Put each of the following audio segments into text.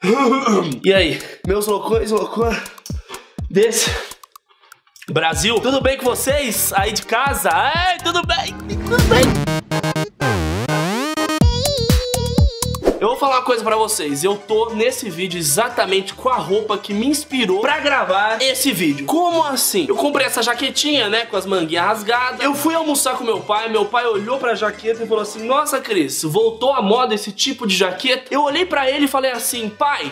E aí, meus loucões, loucura desse Brasil, tudo bem com vocês aí de casa? Ai, tudo bem, tudo bem. Eu vou falar uma coisa pra vocês, eu tô nesse vídeo exatamente com a roupa que me inspirou pra gravar esse vídeo. Como assim? Eu comprei essa jaquetinha, né, com as manguinhas rasgadas. Eu fui almoçar com meu pai olhou pra jaqueta e falou assim: nossa, Cris, voltou à moda esse tipo de jaqueta? Eu olhei pra ele e falei assim: pai,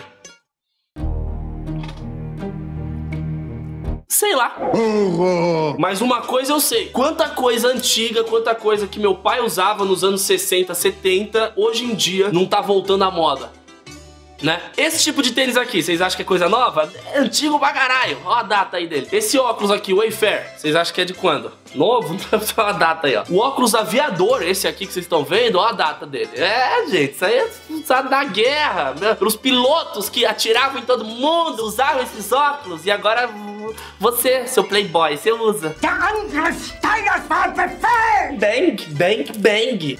sei lá. Mas uma coisa eu sei, quanta coisa antiga, quanta coisa que meu pai usava nos anos 60, 70, hoje em dia não tá voltando à moda, né? Esse tipo de tênis aqui, vocês acham que é coisa nova? É antigo pra caralho, ó a data aí dele. Esse óculos aqui, o Wayfair, vocês acham que é de quando? Novo? Olha a data aí, ó. O óculos aviador, esse aqui que vocês estão vendo, ó a data dele. É, gente, isso aí é usado na guerra, né? Pelos pilotos que atiravam em todo mundo, usavam esses óculos, e agora você, seu playboy, você usa. Bang, bang, bang.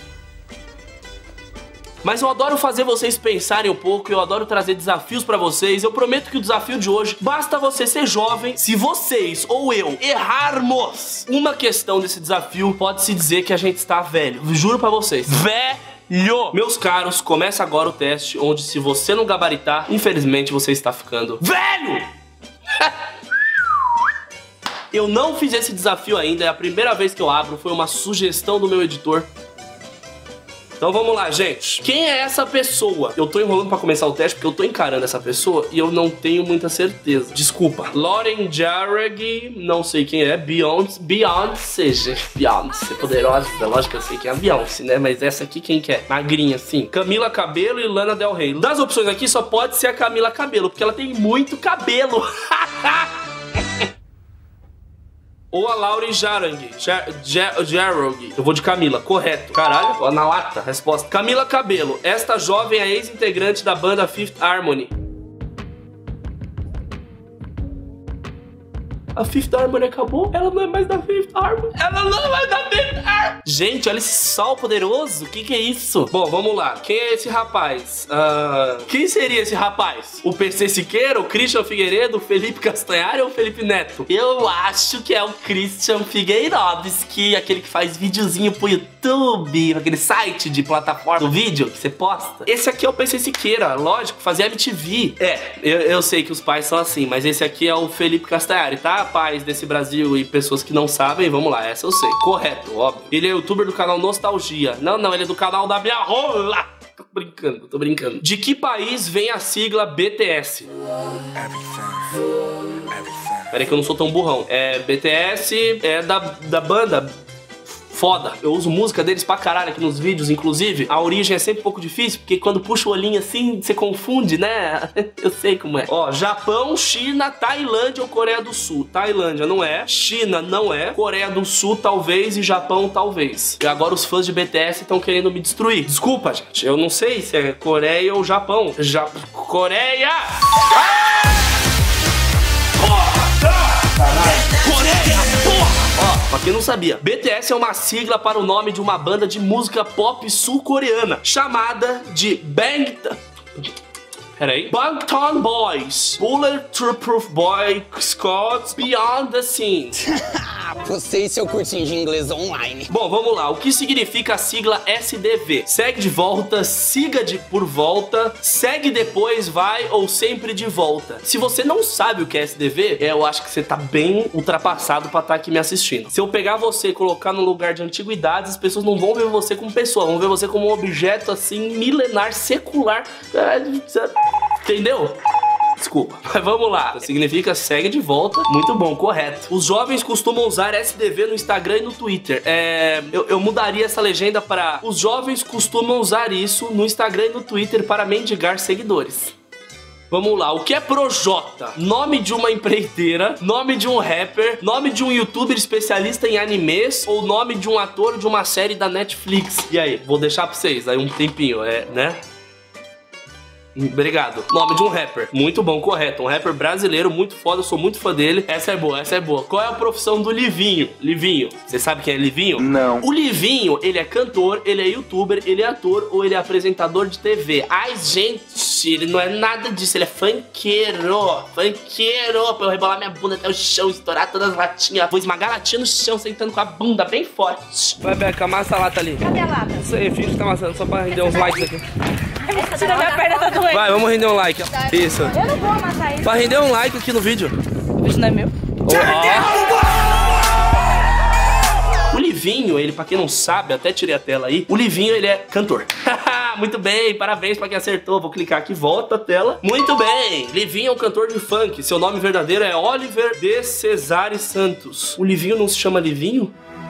Mas eu adoro fazer vocês pensarem um pouco, eu adoro trazer desafios pra vocês. Eu prometo que o desafio de hoje, basta você ser jovem. Se vocês ou eu errarmos uma questão desse desafio, pode-se dizer que a gente está velho. Juro pra vocês, velho! Meus caros, começa agora o teste, onde se você não gabaritar, infelizmente você está ficando velho! Eu não fiz esse desafio ainda, é a primeira vez que eu abro, foi uma sugestão do meu editor. Então vamos lá, gente. Quem é essa pessoa? Eu tô enrolando pra começar o teste porque eu tô encarando essa pessoa e eu não tenho muita certeza. Desculpa. Lauren Jauregui, não sei quem é. Beyoncé, gente. Beyoncé, poderosa. Lógico que eu sei quem é a Beyoncé, né? Mas essa aqui quem que é? Magrinha, sim. Camila Cabello e Lana Del Rey. Das opções aqui só pode ser a Camila Cabello, porque ela tem muito cabelo. Ou a Lauren Jauregui. Eu vou de Camila, correto. Caralho, ó, na lata, resposta. Camila Cabello, esta jovem é ex-integrante da banda Fifth Harmony. A Fifth Harmony acabou? Ela não é mais da Fifth Harmony. Ela não é mais da Fifth Harmony. Gente, olha esse sol poderoso. O que é isso? Bom, vamos lá. Quem é esse rapaz? Quem seria esse rapaz? O PC Siqueira, o Christian Figueiredo, o Felipe Castanhari ou o Felipe Neto? Eu acho que é o Christian Figueirovski, aquele que faz videozinho pro YouTube, aquele site de plataforma do vídeo que você posta. Esse aqui é o PC Siqueira, lógico, fazia MTV. Eu sei que os pais são assim, mas esse aqui é o Felipe Castanhari, tá? Pais desse Brasil e pessoas que não sabem, vamos lá, essa eu sei. Correto, óbvio. Ele é youtuber do canal Nostalgia. Não, ele é do canal da minha rola. Tô brincando. De que país vem a sigla BTS? Peraí que eu não sou tão burrão. BTS é da banda foda. Eu uso música deles pra caralho aqui nos vídeos, inclusive. A origem é sempre um pouco difícil, porque quando puxa o olhinho assim, você confunde, né? Eu sei como é. Ó, Japão, China, Tailândia ou Coreia do Sul? Tailândia não é, China não é, Coreia do Sul talvez e Japão talvez. E agora os fãs de BTS estão querendo me destruir. Desculpa, gente, eu não sei se é Coreia ou Japão. Coreia! Coreia, porra! Ó, pra quem não sabia, BTS é uma sigla para o nome de uma banda de música pop sul-coreana chamada de Bangtan Boys, Bulletproof Boy Scouts Beyond the Scenes. Você e seu cursinho de inglês online. Bom, vamos lá. O que significa a sigla SDV? Segue de volta, siga por volta, segue depois, vai ou sempre de volta. Se você não sabe o que é SDV, eu acho que você tá bem ultrapassado pra estar aqui me assistindo. Se eu pegar você e colocar no lugar de antiguidades, as pessoas não vão ver você como pessoa, vão ver você como um objeto assim, milenar, secular. Entendeu? Desculpa, mas vamos lá. Significa segue de volta. Muito bom, correto. Os jovens costumam usar SDV no Instagram e no Twitter. Eu mudaria essa legenda para: os jovens costumam usar isso no Instagram e no Twitter para mendigar seguidores. Vamos lá, o que é Projota? Nome de uma empreiteira, nome de um rapper, nome de um youtuber especialista em animes ou nome de um ator de uma série da Netflix? E aí, vou deixar pra vocês aí um tempinho, né? Obrigado. Nome de um rapper. Muito bom, correto. Um rapper brasileiro, muito foda, eu sou muito fã dele. Essa é boa, essa é boa. Qual é a profissão do Livinho? Livinho. Você sabe quem é Livinho? Não. O Livinho, ele é cantor, ele é youtuber, ele é ator ou ele é apresentador de TV. Ai, gente, ele não é nada disso. Ele é funkeiro. Funkeiro. Pra eu rebolar minha bunda até o chão, estourar todas as latinhas. Vou esmagar a latinha no chão, sentando com a bunda bem forte. Vai, Beca, amassa a lata ali. Cadê a lata? Isso aí, finge que tá amassando só pra render uns likes aqui. Tira minha perna, tá doendo. Vai, vamos render um like. Isso. Eu não vou amassar isso. Pra render um like aqui no vídeo. O vídeo não é meu. O Livinho, ele, pra quem não sabe, até tirei a tela aí, o Livinho, ele é cantor. Muito bem, parabéns pra quem acertou. Vou clicar aqui, volta a tela. Muito bem, Livinho é um cantor de funk. Seu nome verdadeiro é Oliver de Cesare Santos. O Livinho não se chama Livinho?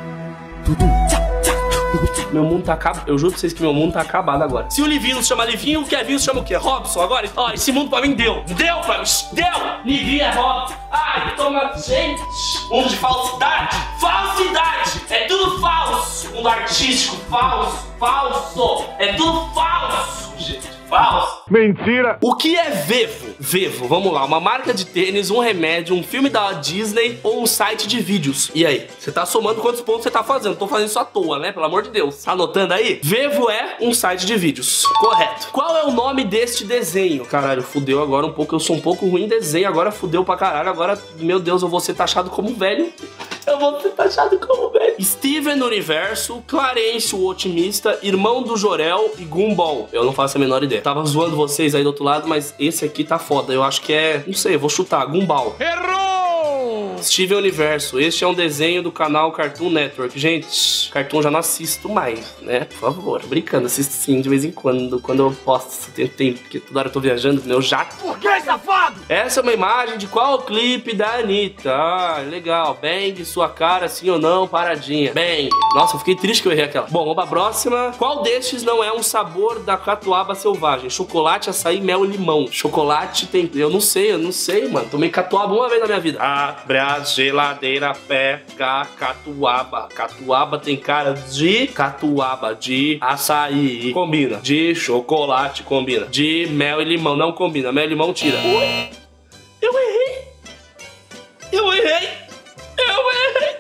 Meu mundo tá acabado. Eu juro pra vocês que meu mundo tá acabado agora. Se o Livinho se chama Livinho, o Kevinho se chama o quê? Robson agora? Ó, esse mundo pra mim deu. Deu pra mim. Deu. Livinho é Robson. Ai, toma. Gente. Mundo de falsidade. Falsidade. É tudo falso. Mundo artístico. Falso. Falso. É tudo falso, gente. Falso. Mentira. O que é Vevo? Vevo, vamos lá. Uma marca de tênis, um remédio, um filme da Disney ou um site de vídeos. E aí? Você tá somando quantos pontos você tá fazendo? Tô fazendo isso à toa, né? Pelo amor de Deus. Tá anotando aí? Vevo é um site de vídeos. Correto. Qual é o nome deste desenho? Caralho, fudeu agora um pouco. Eu sou um pouco ruim em desenho. Agora fudeu pra caralho. Agora, meu Deus, eu vou ser taxado como velho. Eu vou ser taxado como velho. Steven Universo, Clarence o Otimista, Irmão do Jorel e Gumball. Eu não faço a menor ideia. Tava zoando vocês aí do outro lado, mas esse aqui tá foda. Eu acho que é... Não sei, eu vou chutar. Gumball. Errou! Steven Universo. Este é um desenho do canal Cartoon Network. Gente, Cartoon já não assisto mais, né? Por favor. Brincando, assisto sim de vez em quando. Quando eu posso. Tem tempo, porque toda hora eu tô viajando no meu jato. Por que, safado? Essa é uma imagem de qual clipe da Anitta? Ah, legal. Bang, sua cara, sim ou não, paradinha. Bang. Nossa, eu fiquei triste que eu errei aquela. Bom, vamos pra próxima. Qual destes não é um sabor da catuaba selvagem? Chocolate, açaí, mel e limão. Chocolate tem... Eu não sei, mano. Tomei catuaba uma vez na minha vida. Abre a geladeira, pega catuaba. Catuaba tem cara de catuaba, de açaí. Combina. De chocolate, combina. De mel e limão, não combina. Mel e limão, tira. Ui! Eu errei! Eu errei! Eu errei!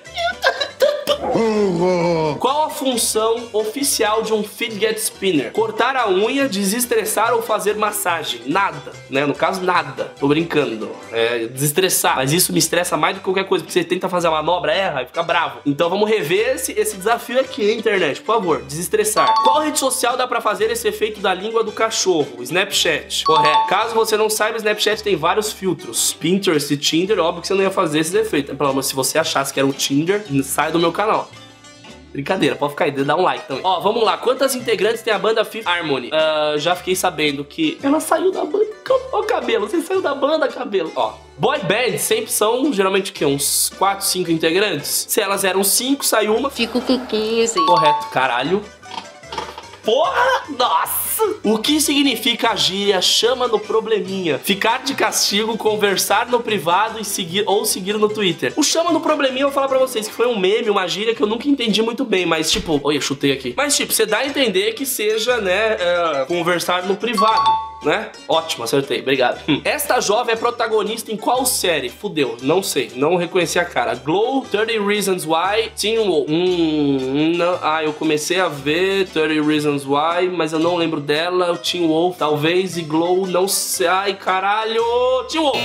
Qual a função oficial de um fidget spinner? Cortar a unha, desestressar ou fazer massagem? Nada, né? No caso, nada. Tô brincando. É desestressar. Mas isso me estressa mais do que qualquer coisa, porque você tenta fazer a manobra, erra e fica bravo. Então vamos rever esse desafio aqui, internet. Por favor, desestressar. Qual rede social dá pra fazer esse efeito da língua do cachorro? Snapchat. Correto. Caso você não saiba, Snapchat tem vários filtros. Pinterest e Tinder, óbvio que você não ia fazer esses efeitos. Pelo menos se você achasse que era o Tinder, sai do meu canal. Brincadeira, pode ficar aí, dá um like também. Ó, vamos lá. Quantas integrantes tem a banda Fifth Harmony? Já fiquei sabendo que ela saiu da banda. Ó, Cabelo, você saiu da banda, Cabelo. Ó, boy band sempre são, geralmente, o quê? Uns 4, 5 integrantes? Se elas eram 5, saiu uma. Fico com 15. Correto, caralho. Porra! Nossa! O que significa a gíria chama no probleminha? Ficar de castigo, conversar no privado e seguir no Twitter. O chama no probleminha, eu vou falar pra vocês que foi um meme, uma gíria que eu nunca entendi muito bem, mas tipo... Olha, chutei aqui. Mas tipo, você dá a entender que seja, né, conversar no privado, né? Ótimo, acertei, obrigado. Esta jovem é protagonista em qual série? Fudeu, não sei, não reconheci a cara. Glow, 30 Reasons Why, Teen Wolf. Não, eu comecei a ver 30 Reasons Why, mas eu não lembro dela. O Teen Wolf, talvez, e Glow, não sei. Ai, caralho! Teen Wolf!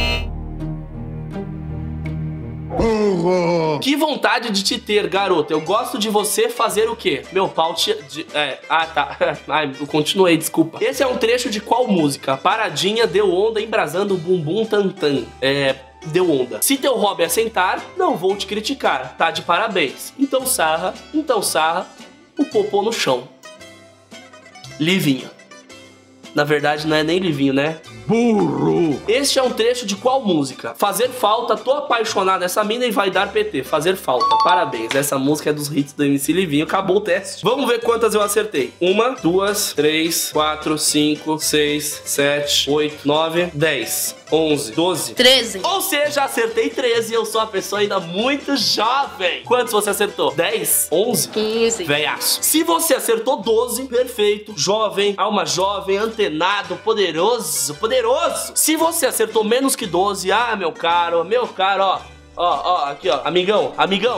Que vontade de te ter, garota. Eu gosto de você fazer o quê? Meu pau te... tá. Ai, eu continuei, desculpa. Esse é um trecho de qual música? Paradinha, deu onda, embrasando o bumbum tantan. Deu onda. Se teu hobby é sentar, não vou te criticar. Tá de parabéns. Então sarra, o popô no chão. Livinho. Na verdade, não é nem Livinho, né? Burro! Este é um trecho de qual música? Fazer falta, tô apaixonado dessa mina e vai dar PT. Fazer falta, parabéns. Essa música é dos hits do MC Livinho. Acabou o teste. Vamos ver quantas eu acertei. 1, 2, 3, 4, 5, 6, 7, 8, 9, 10. 11, 12. 13. Ou seja, acertei 13 e eu sou uma pessoa ainda muito jovem. Quantos você acertou? 10? 11? 15. Velhaço. Se você acertou 12, perfeito. Jovem, alma jovem, antenado, poderoso, poderoso. Se você acertou menos que 12, meu caro, ó. Ó, aqui, ó. Amigão.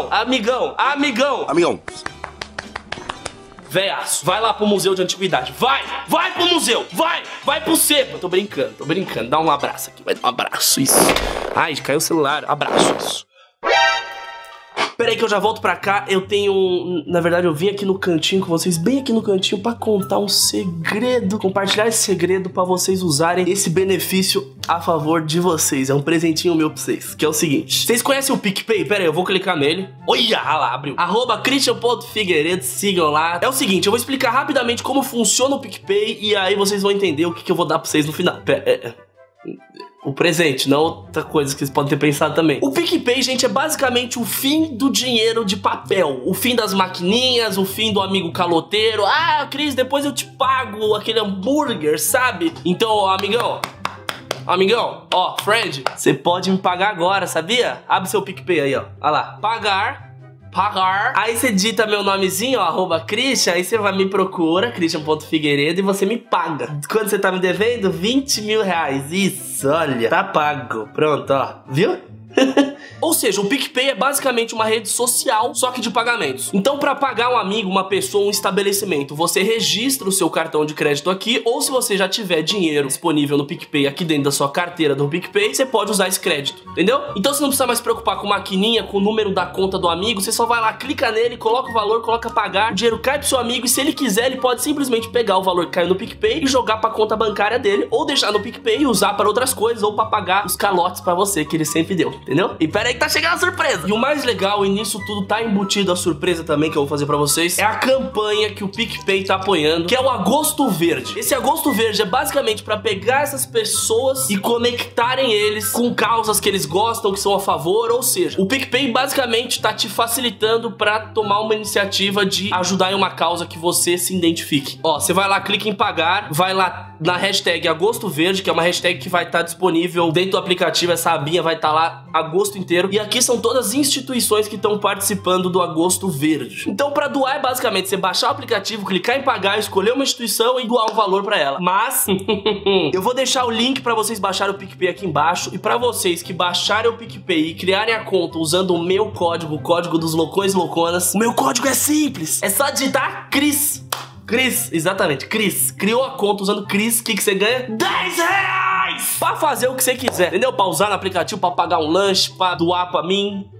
Véaço, vai lá pro museu de antiguidade. Vai pro museu, vai pro sebo. Tô brincando. Dá um abraço aqui, vai dar um abraço, isso. Ai, caiu o celular, abraço, isso. Pera aí que eu já volto pra cá. Eu tenho... Na verdade, eu vim aqui no cantinho com vocês, bem aqui no cantinho, pra contar um segredo. Compartilhar esse segredo pra vocês usarem esse benefício a favor de vocês. É um presentinho meu pra vocês, que é o seguinte. Vocês conhecem o PicPay? Pera aí, eu vou clicar nele. Olha lá, abriu. @Christian.Figueiredo, sigam lá. É o seguinte, eu vou explicar rapidamente como funciona o PicPay e aí vocês vão entender o que eu vou dar pra vocês no final. O presente, não outra coisa que vocês podem ter pensado também. O PicPay, gente, é basicamente o fim do dinheiro de papel. O fim das maquininhas, o fim do amigo caloteiro. Cris, depois eu te pago aquele hambúrguer, sabe? Então, amigão, ó, friend, você pode me pagar agora, sabia? Abre seu PicPay aí, ó. Olha lá. Pagar. Aí você digita meu nomezinho, ó, @Christian, aí você vai me procura, Christian.Figueiredo, e você me paga. Quanto você tá me devendo? 20 mil reais. Isso, olha, tá pago. Pronto, ó, viu? Ou seja, o PicPay é basicamente uma rede social, só que de pagamentos. Então, para pagar um amigo, uma pessoa, um estabelecimento, você registra o seu cartão de crédito aqui, ou se você já tiver dinheiro disponível no PicPay aqui dentro da sua carteira do PicPay, você pode usar esse crédito, entendeu? Então você não precisa mais se preocupar com maquininha, com o número da conta do amigo, você só vai lá, clica nele, coloca o valor, coloca pagar, o dinheiro cai pro seu amigo e se ele quiser, ele pode simplesmente pegar o valor que caiu no PicPay e jogar pra conta bancária dele, ou deixar no PicPay e usar para outras coisas, ou pra pagar os calotes pra você que ele sempre deu, entendeu? E pera aí que tá chegando a surpresa. E o mais legal, e nisso tudo tá embutido a surpresa também que eu vou fazer pra vocês, é a campanha que o PicPay tá apoiando, que é o Agosto Verde. Esse Agosto Verde é basicamente pra pegar essas pessoas e conectarem eles com causas que eles gostam, que são a favor, ou seja, o PicPay basicamente tá te facilitando pra tomar uma iniciativa de ajudar em uma causa que você se identifique. Ó, você vai lá, clica em pagar, vai lá na hashtag Agosto Verde, que é uma hashtag que vai estar disponível dentro do aplicativo, essa abinha vai estar lá agosto inteiro, e aqui são todas as instituições que estão participando do Agosto Verde. Então pra doar é basicamente você baixar o aplicativo, clicar em pagar, escolher uma instituição e doar um valor pra ela. Mas eu vou deixar o link pra vocês baixarem o PicPay aqui embaixo, e pra vocês que baixarem o PicPay e criarem a conta usando o meu código, o código dos loucões e louconas, o meu código é simples, é só digitar Cris, exatamente, Cris. Criou a conta usando Cris, o que você ganha? 10 reais! Pra fazer o que você quiser, entendeu? Pra usar no aplicativo, pra pagar um lanche, pra doar pra mim,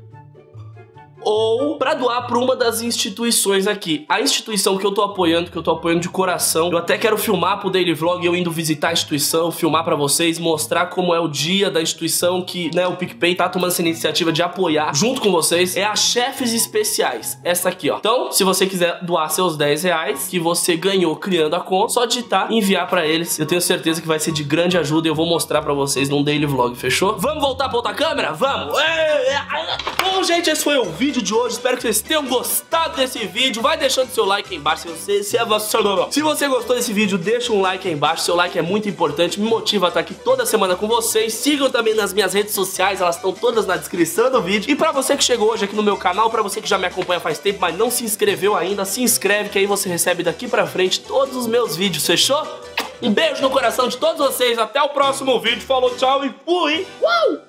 ou pra doar pra uma das instituições aqui. A instituição que eu tô apoiando de coração, eu até quero filmar pro Daily Vlog, eu indo visitar a instituição, filmar pra vocês, mostrar como é o dia da instituição que, né, o PicPay tá tomando essa iniciativa de apoiar junto com vocês. É a Chefes Especiais, essa aqui, ó. Então, se você quiser doar seus 10 reais que você ganhou criando a conta, só digitar e enviar pra eles. Eu tenho certeza que vai ser de grande ajuda e eu vou mostrar pra vocês num Daily Vlog, fechou? Vamos voltar pra outra câmera? Vamos! Bom, gente, esse foi o vídeo de hoje, espero que vocês tenham gostado desse vídeo. Vai deixando seu like aí embaixo se você gostou desse vídeo, deixa um like aí embaixo. Seu like é muito importante, me motiva a estar aqui toda semana com vocês. Sigam também nas minhas redes sociais, elas estão todas na descrição do vídeo. E pra você que chegou hoje aqui no meu canal, pra você que já me acompanha faz tempo, mas não se inscreveu ainda, se inscreve que aí você recebe daqui pra frente todos os meus vídeos, fechou? Um beijo no coração de todos vocês, até o próximo vídeo, falou, tchau e fui! Uau!